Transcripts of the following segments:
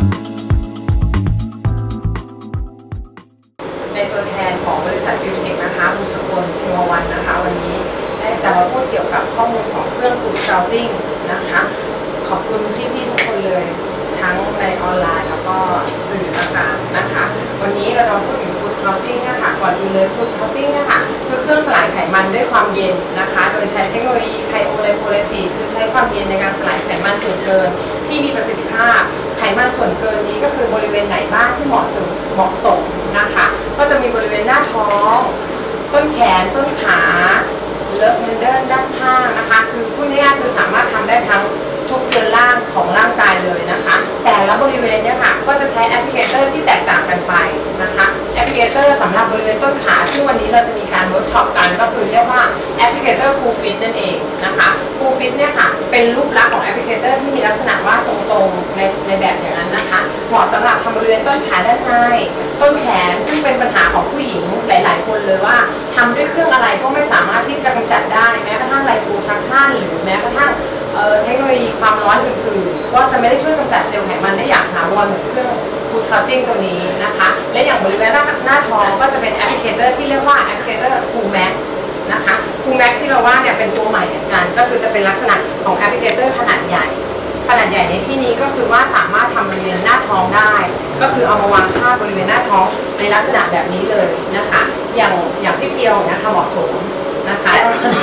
ในตัวแทนของบริษัทฟิวเทคนะคะบุษกลชิมวันนะคะวันนี้จะมาพูดเกี่ยวกับข้อมูลของเครื่อง Good Scouting นะคะขอบคุณพี่ๆทุกคนเลยทั้งในออนไลน์แล้วก็สื่อต่างๆนะคะวันนี้เราจะมาพูดถึง Good Scouting นะคะก่อนอื่นเลย Good Scouting นะคะคือเครื่องสลายไขมันด้วยความเย็นนะคะโดยใช้เทคโนโลยีไคโอไลโพไลซีสคือใช้ความเย็นในการสลายไขมันส่วนเกินที่มีประสิทธิภาพไขมันส่วนเกินนี้ก็คือบริเวณไหนบ้างที่เหมาะสมนะคะก็จะมีบริเวณหน้าท้องต้นแขนต้นขาเลิฟเมนเดิลด้านข้างนะคะคือพูดง่ายๆคือสามารถทำได้ทั้งทุกเรือนร่างของร่างกายเลยนะคะแต่ละบริเวณเนี่ยค่ะก็จะใช้แอปพลิเคเตอร์ที่แตกต่างกันไปนะคะแอปพลิเคเตอร์สำหรับบริเวณต้นขาซึ่งวันนี้เราจะมีการเวิร์กช็อปกันก็คือเรียกว่าแอปพลิเคเตอร์คูลฟิตนั่นเองนะคะคูลฟิตเนี่ยค่ะเป็นรูปลักษณ์ของแอปพลิเคเตอร์ที่มีลักษณะว่าตรงๆในแบบอย่างนั้นนะคะเหมาะสำหรับทำบริเวณต้นขาด้านในต้นแขนซึ่งเป็นปัญหาของผู้หญิงหลายๆคนเลยว่าทำด้วยเครื่องอะไรก็ไม่สามารถที่จะกำจัดได้แม้กระทั่งไลโพซัคชันหรือแม้กระทั่งเทคโนโลยีความร้อนอื่นๆก็จะไม่ได้ช่วยกำจัดเซลล์ไขมันได้อย่างถาวรเหมือนเครื่อง Good Scouting ตัวนี้นะคะและอย่างบริเวณหน้าท้องก็จะเป็นแอปพลิเคเตอร์ที่เรียกว่าแอปพลิเคเตอร์ Cool Max นะคะCool Maxที่เราว่าเนี่ยเป็นตัวใหม่เหมือนกันก็คือจะเป็นลักษณะของแอปพลิเคเตอร์ขนาดใหญ่ในที่นี้ก็คือว่าสามารถทำบริเวณหน้าท้องได้ก็คือเอามาวางท่าบริเวณหน้าท้องในลักษณะแบบนี้เลยนะคะอย่างพี่เพียวนะคะเหมาะสมนะคะ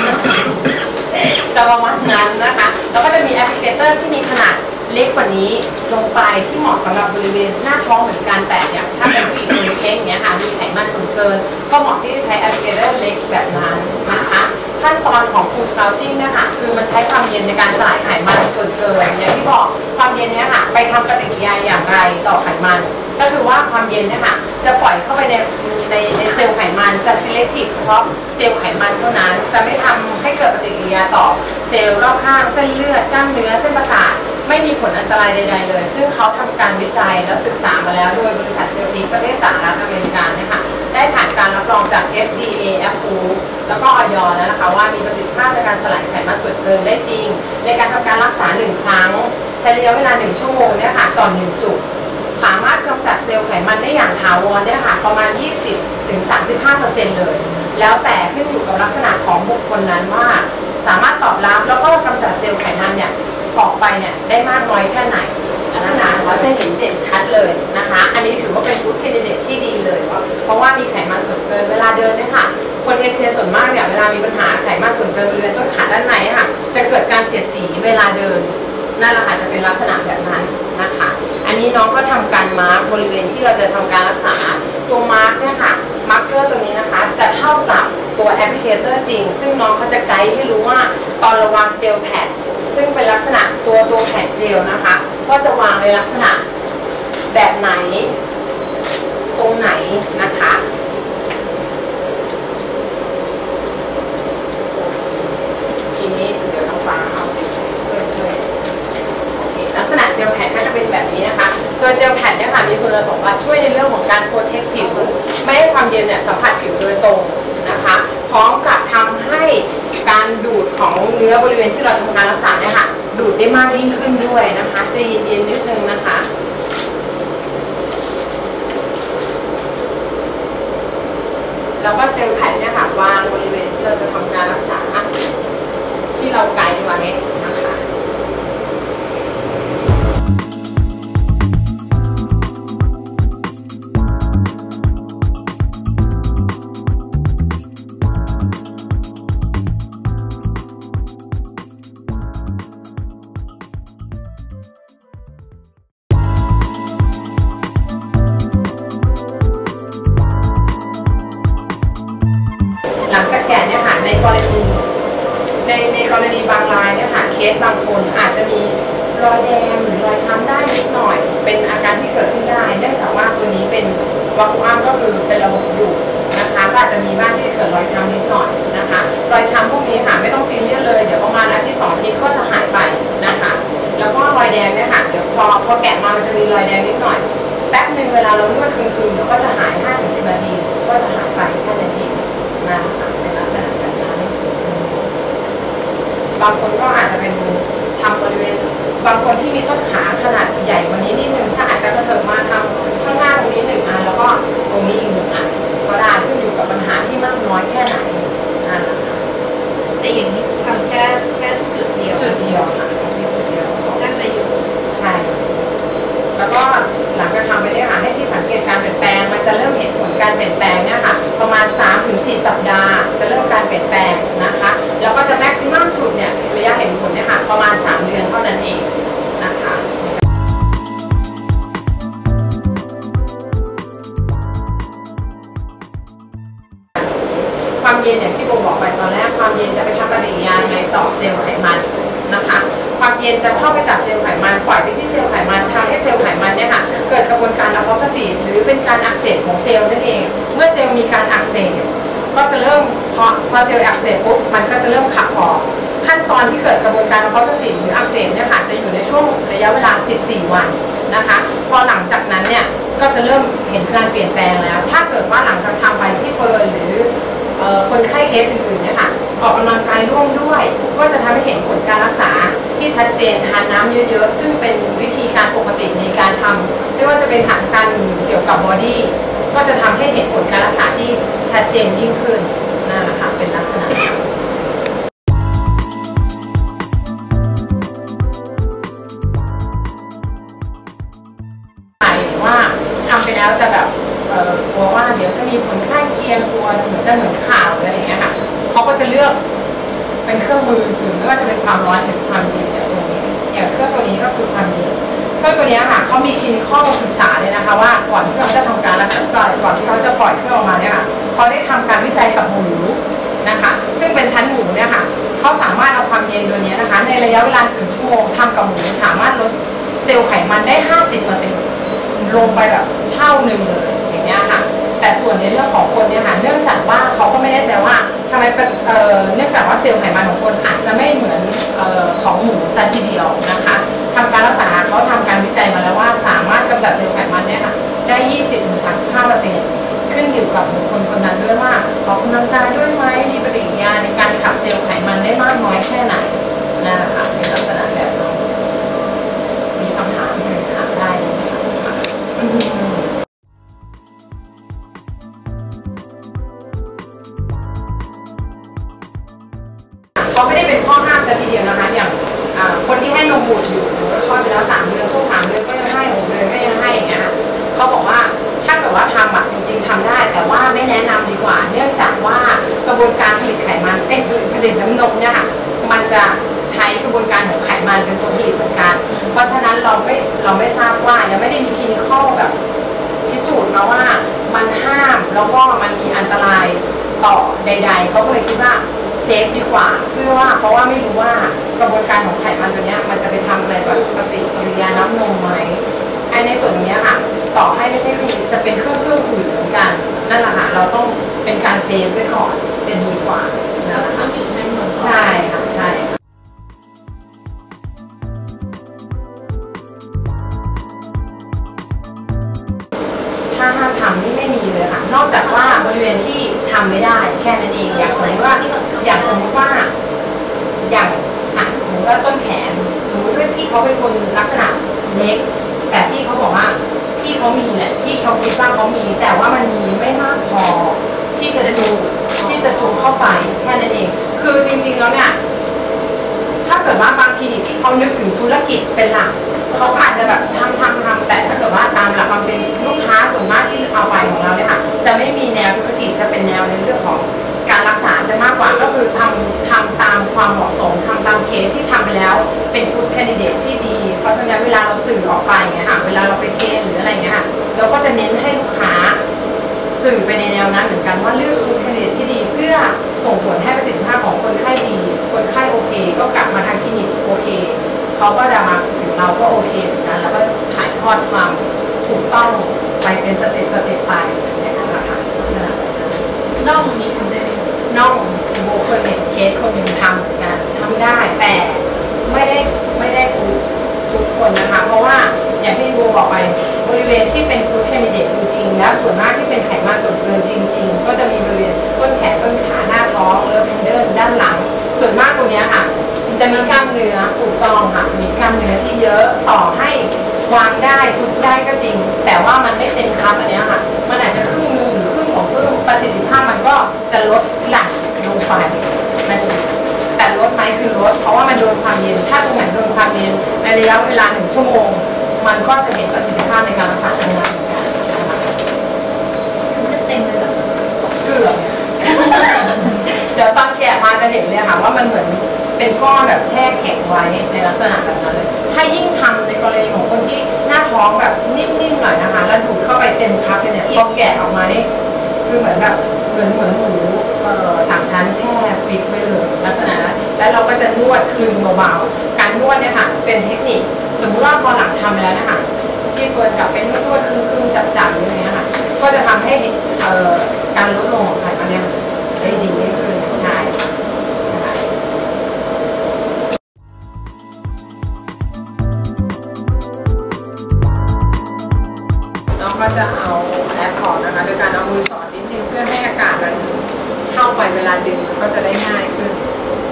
จะประมาณนั้นนะคะแล้วก็จะมีแอปพลิเคเตอร์ที่มีขนาดเล็กกว่านี้ลงไปที่เหมาะสำหรับบริเวณหน้าท้องเหมือนกันแต่อย่างถ้าเป็นผู้หญิงตัวเล็กๆอย่างเงี้ยค่ะมีไขมันส่วนเกินก็เหมาะที่จะใช้แอปพลิเคเตอร์เล็กแบบนั้นนะคะขั้นตอนของ Good Scouting นะคะคือมันใช้ความเย็นในการสลายไขมันส่วนเกินอย่างที่บอกความเย็นเนี้ยค่ะไปทำปฏิกิริยาอย่างไรต่อไขมันก็คือว่าความเย็นเนี่ยค่ะจะปล่อยเข้าไปในเซลล์ไขมันจะ selective เฉพาะเซลล์ไขมันเท่านั้นจะไม่ทำให้เกิดปฏิกิริยาต่อเซลล์รอบข้างเส้นเลือดกล้ามเนื้อเส้นประสาทไม่มีผลอันตรายใดๆเลยซึ่งเขาทำการวิจัยและศึกษามาแล้วโดยบริษัทเซลทิกประเทศสหรัฐอเมริกาเนี่ยค่ะได้ผ่านการรับรองจาก FDA approve แล้วก็อย.แล้วนะคะว่ามีประสิทธิภาพในการสลายไขมันส่วนเกินได้จริงในการทำการรักษา1ครั้งใช้ระยะเวลา1ชั่วโมงเนี่ยค่ะต่อ1จุดสามารถกำจัดเซลล์ไขมันได้อย่างถาวรเนี่ยค่ะประมาณ 20-35% เลยแล้วแต่ขึ้นอยู่กับลักษณะของบุคคลนั้นว่าสามารถตอบรับแล้วก็กำจัดเซลล์ไขมันเนี่ยออกไปเนี่ยได้มากน้อยแค่ไหนลักษณะเราจะเห็นเด่นชัดเลยนะคะอันนี้ถือว่าเป็นGood Candidateที่ดีเลยเพราะว่ามีไขมันส่วนเกินเวลาเดินเนี่ยค่ะคนเอเชียส่วนมากเนี่ยเวลามีปัญหาไขมันส่วนเกินบริเวณต้นขาด้านในค่ะจะเกิดการเสียดสีเวลาเดินนั่นแหละค่ะจะเป็นลักษณะแบบนั้นนะคะอันนี้น้องก็ทำการมาร์กบริเวณที่เราจะทำการรักษาตัวมาร์กเนี่ยค่ะมาร์กเกอร์ตัวนี้นะคะจะเท่ากับตัวแอปพลิเคเตอร์จริงซึ่งน้องเขาจะไกด์ให้รู้ว่าตอนระวางเจลแพดซึ่งเป็นลักษณะตัวแผ่นเจลนะคะก็จะวางในลักษณะแบบไหนตรงไหนนะคะทีนี้เดี๋ยวน้องฟ้าเอาช่วยโอเคลักษณะเจลแพดก็จะเป็นแบบนี้นะคะตัวเจลแพดเนี่ยค่ะมีคุณสมบัติช่วยในเรื่องของการโปรเทคผิวไม่ให้ความเย็นเนี่ยสัมผัสผิวโดยตรงนะคะพร้อมกับทำให้การดูดของเนื้อบริเวณที่เราทำการรักษาเนี่ยค่ะดูดได้มากยิ่งขึ้นด้วยนะคะจะเย็นๆนิดนึงนะคะแล้วก็เจลแพดเนี่ยค่ะวางบริเวณที่เราจะทำการรักษาที่เราไกด์ไว้นะคะ กรณีบางรายเนี่ยค่ะเคสบางคนอาจจะมีรอยแดงหรือรอยช้ำได้นิดหน่อยเป็นอาการที่เกิดขึ้นได้เนื่องจากว่าตัวนี้เป็นวาคูอัมก็คือเป็นระบบดูดนะคะก็อาจจะมีบ้างที่เกิดรอยช้ำนิดหน่อยนะคะรอยช้ำพวกนี้ค่ะไม่ต้องซีเรียสเลยเดี๋ยวประมาณอาทิตย์2 อาทิตย์ก็จะหายไปนะคะแล้วก็รอยแดงเนี่ยค่ะเดี๋ยวพอแกะมามันจะมีรอยแดงนิดหน่อยแป๊บนึงเวลาเรานวดคืนๆเดี๋ยวก็จะหาย 5-10 นาทีก็จะหายไปแค่นั้นเองนะคะเป็นลักษณะแบบนั้นบางคนก็อาจจะเป็นทำบริเวณบางคนที่มีต้นขาขนาดใหญ่กว่านี้นิดนึงถ้าอาจจะแล้วก็หลังจากทำไปเนี่ยค่ะให้ที่สังเกตการเปลี่ยนแปลงมันจะเริ่มเห็นผลการเปลี่ยนแปลงเนี่ยค่ะประมาณ 3-4 สัปดาห์จะเริ่มการเปลี่ยนแปลงนะคะแล้วก็จะแม็กซิมัมสุดเนี่ยระยะเห็นผลเนี่ยค่ะประมาณ3 เดือนเท่านั้นเองนะคะความเย็นอย่างที่โบบอกไปตอนแรกความเย็นจะไปทำปฏิกิริยาในต่อเซลล์ไขมันนะคะความเย็นจะเข้าไปจับเซลล์ไขมันปล่อยไปที่เซลล์ไขมันทำให้เซลล์ไขมันเนี่ยค่ะเกิดกระบวนการอะโพโทซิสหรือเป็นการอักเสบของเซลล์นั่นเองเมื่อเซลล์มีการอักเสบก็จะเริ่มพอเซลล์อักเสบปุ๊บมันก็จะเริ่มขับออกขั้นตอนที่เกิดกระบวนการอะโพโทซิสหรืออักเสบเนี่ยค่ะจะอยู่ในช่วงระยะเวลา 14 วันนะคะพอหลังจากนั้นเนี่ยก็จะเริ่มเห็นการเปลี่ยนแปลงแล้วถ้าเกิดว่าหลังจากทำไปที่เฟิร์นหรือคนไข้เคสอื่นๆเนี่ยค่ะออกกำลังกายร่วมด้วยก็จะทำให้เห็นผลการรักษาที่ชัดเจนทานน้ำเยอะๆซึ่งเป็นวิธีการปกติในการทำไม่ว่าจะเป็นฐานการเกี่ยวกับบอดี้ก็จะทำให้เห็นผลการรักษาที่ชัดเจนยิ่งขึ้นนั่นแหละค่ะเป็นลักษณะว่าทำไปแล้วจะแบบกลัวว่าเดี๋ยวจะมีผลข้างเคียงกลัวเหมือนข่าวอะไรอย่างเงี้ยค่ะเขาก็จะเลือกเป็นเครื่องมือหรือไม่ว่าจะเป็นความร้อนหรือความเย็นอย่างตรงนี้อย่างเครื่องตัวนี้ก็คือความเย็นเครื่องตัวนี้ค่ะเขามีคลินิคอลศึกษาเลยนะคะว่าก่อนที่เขาจะทำการรักษาก่อนที่เขาจะปล่อยเครื่องออกมาเนี่ยค่ะเขาได้ทำการวิจัยกับหมูนะคะซึ่งเป็นชั้นหมูเนี่ยค่ะเขาสามารถเอาความเย็นตัวนี้นะคะในระยะเวลา1 ชั่วโมงทำกับหมูสามารถลดเซลล์ไขมันได้ 50%ลงไปแบบเท่าหนึ่งเลยอย่างเงี้ยค่ะแต่ส่วนในเรื่องของคนเนี่ยค่ะเนื่องจากว่าเขาก็ไม่แน่ใจว่าทำไมเนื่องจากว่าเซลล์ไขมันของคนอาจจะไม่เหมือนของหมูซะทีเดียวนะคะทำการรักษาเขาทำการวิจัยมาแล้วว่าสามารถกำจัดเซลล์ไขมันเนี่ยค่ะได้ 20-35% ขึ้นอยู่กับบุคคลคนนั้นด้วยว่าออกกำลังกายด้วยไหมมีปฏิกิริยาในการขับเซลล์ไขมันได้มากน้อยแค่ไหนนั่นแหละค่ะเป็นลักษณะแบบนั้นมีคำถามที่ถามได้เขาไม่ได้เป็นข้อห้ามซะทีเดียวนะคะอย่างคนที่ให้นมบุตรอยู่คลอดไปแล้ว3 เดือนช่วง3 เดือนก็ยังให้6 เดือนก็ยังให้อย่างเงี้ยเขาบอกว่าถ้าเกิดว่าทำจริงๆทำได้แต่ว่าไม่แนะนำดีกว่าเนื่องจากว่ากระบวนการผลิตไขมันผลิตน้ำนมเนี่ยค่ะมันจะใช้กระบวนการของไขมันเป็นตัวผลิตเหมือนกันเพราะฉะนั้นเราไม่ทราบว่ายังไม่ได้มีคลินิคอลแบบพิสูจน์มาว่ามันห้ามแล้วก็มันมีอันตรายต่อใดๆเขาก็เลยคิดว่าเซฟดีกว่าเพราะว่าไม่รู้ว่ากระบวนการของไขมันตัวนี้มันจะไปทำอะไรกับปฏิกิริยาน้ำนมไหมในส่วนนี้ค่ะต่อให้ไม่ใช่คือจะเป็นเครื่องอื่นเหมือนกันนั่นแหละค่ะเราต้องเป็นการเซฟไว้ก่อนจะดีกว่านะคะใช่ค่ะใช่ถ้าห้ามทำนี่ไม่มีเลยค่ะนอกจากว่าบริเวณที่ทำไม่ได้แค่นั้นเองอย่างสมมติว่าอย่างสมมติว่าต้นแขนสมมติว่าพี่เขาเป็นคนลักษณะเล็กแต่พี่เขาบอกว่าพี่เขามีแหละพี่เขาคิดว่าเขามีแต่ว่ามันมีไม่มากพอที่จะจูงเข้าไปแค่นั้นเองคือจริงๆแล้วเนี่ยถ้าเกิดว่าบางคลินิกที่เขานึกถึงธุรกิจเป็นหลักเขาอาจจะแบบทำแต่ถ้าเกิดว่าตามหลักความจริงลูกค้าส่วนมากที่เอาไปของเราเนี่ยค่ะจะไม่มีแนวธุรกิจจะเป็นแนวในเรื่องของการรักษาจะมากกว่าก็คือทำตามความเหมาะสมทำตามเคสที่ทำไปแล้วเป็นกู๊ดแคนดิเดตที่ดีเพราะฉะนั้นเวลาเราสื่อออกไปเงี้ยค่ะเวลาเราไปเทสหรืออะไรเงี้ยค่ะเราก็จะเน้นให้ลูกค้าสื่อไปในแนวนั้นเหมือนกันว่าเลือกกู๊ดแคนดิเดตที่ดีเพื่อส่งผลให้ประสิทธิภาพของคนไข้ดีคนไข้โอเคก็กลับมาทางคลินิกโอเคเขาก็จะมาถึงเราก็โอเคเหมือนกันแล้วก็ถ่ายทอดความถูกต้องไปเป็นสเต็ปไปนะคะน่องมีทำได้ไหมน่องโบเคยเห็นเคสคนหนึ่งทำเหมือนกันทำได้แต่ไม่ได้ทุกคนนะคะเพราะว่าอย่างที่โบบอกไปบริเวณที่เป็นกู๊ดแคนดิเดตจริงๆแล้วส่วนมากที่เป็นไขมันส่วนเกินจริงๆก็จะมีบริเวณต้นแขนต้นขาหน้าท้องเลิฟแฮนเดิลด้านหลังส่วนมากตรงนี้ค่ะจะมีกล้ามเนื้อถูกต้องค่ะมีกล้ามเนื้อที่เยอะต่อให้วางได้จุดได้ก็จริงแต่ว่ามันไม่เป็นคัพอันนี้ค่ะมันอาจจะครึ่งนึงหรือครึ่งของครึ่งประสิทธิภาพมันก็จะลดหลั่นลงไปนั่นเองแต่ลดไหมคือลดเพราะว่ามันโดนความเย็นถ้าตรงไหนโดนความเย็นในระยะเวลา1 ชั่วโมงมันก็จะเห็นประสิทธิภาพในการรักษาทางงานเหมือนกันนะคะมันเต็มเลยเหรอเกือบ เดี๋ยวตอนแกะมาจะเห็นเลยค่ะว่ามันเหมือนเป็นก้อนแบบแช่แข็งไว้ในลักษณะแบบนั้นเลยถ้ายิ่งทำในกรณีของคนที่หน้าท้องแบบนิ่มๆหน่อยนะคะแล้วดูดเข้าไปเต็มคัพเลยเนี่ยพอแกะออกมานี่คือเหมือนแบบเหมือนหมูสามชั้นแช่ฟิตไว้เลยลักษณะนั้นแล้วเราก็จะนวดคลึงเบาๆการนวดเนี่ยค่ะเป็นเทคนิคสมมติว่าพอหลังทำแล้วนะคะที่เฟิร์นกลับเป็นนวดคลึงๆจับๆอะไรเงี้ยค่ะก็จะทำให้การลดลงของไขมันเนี่ยได้ดีขึ้นใช่นะคะน้องก็จะเอาแอปออกนะคะโดยการเอามือสอดนิดนึงเพื่อให้อากาศมันเข้าไปเวลาดึงก็จะได้ง่ายขึ้น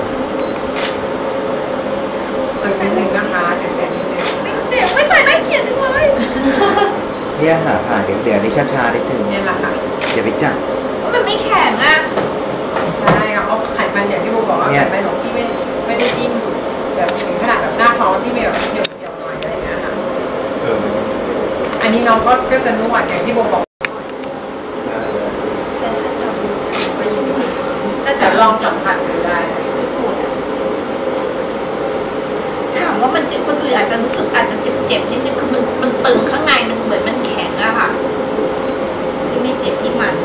ตึงนิดนึงนะคะเจ็บนิดนึงเจ็บไม่ตายน่าเกลียดจังเลยเนี่ยหาผ่านเดี๋ยวนี่ช้าๆนิดนึงนี่แหละค่ะอย่าไปจับมันไม่แข็งอ่ะใช่ค่ะเพราะไขมันอย่างที่โบบอกว่าไขมันของพี่ไม่ได้ดิ้นแบบถึงขนาดแบบหน้าท้องที่แบบเดี่ยวๆหน่อยอะไรอย่างเงี้ยค่ะอันนี้น้องก็จะนวดอย่างที่โบบอกแต่ถ้าจับไปอยู่ถ้าจะจับลองสัมผัสซื้อได้ถามว่ามันเจ็บคนอื่นอาจจะรู้สึกอาจจะเจ็บนิดนึงคือมันตึงข้างในมันเหมือนมันแข็งอะค่ะที่ไม่เจ็บที่มัน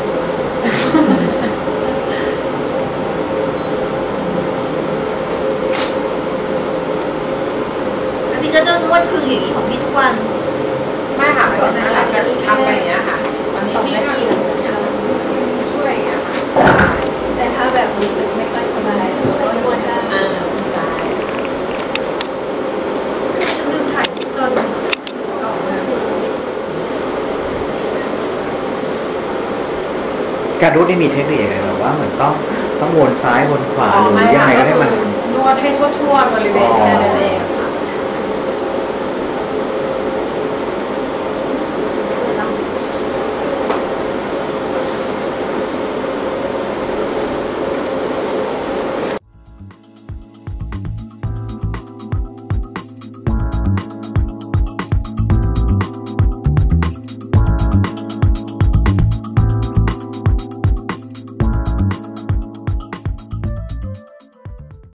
แล้วพี่ก็จะนวดคลึงอย่างนี้ของพี่ทุกวันไม่ค่ะไม่ต้องหลังจากทำไปอย่างเงี้ยค่ะวันนี้ 2 พี่นาก็ทีหลังจากทช่วยอย่างเงี้ยค่ะำแต่ถ้าแบบรู้สึกไม่ค่อยสบายเราก็นวดได้ใช่จะลืมถ่ายตอนออกมาการรูดนี่มีเทคนิคอะไรหรือว่าเหมือนต้องวนซ้ายวนขวาหรือยังไงก็ได้มันนวดให้ทั่วๆบริเวณแค่นั้นเอง